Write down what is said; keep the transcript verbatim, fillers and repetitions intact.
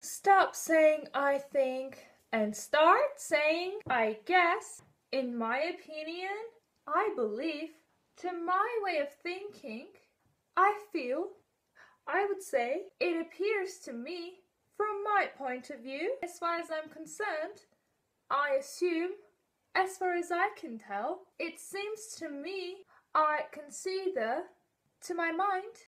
Stop saying I think and start saying I guess. In my opinion, I believe. To my way of thinking, I feel. I would say it appears to me. From my point of view, as far as I'm concerned, I assume. As far as I can tell, it seems to me. I consider. To my mind.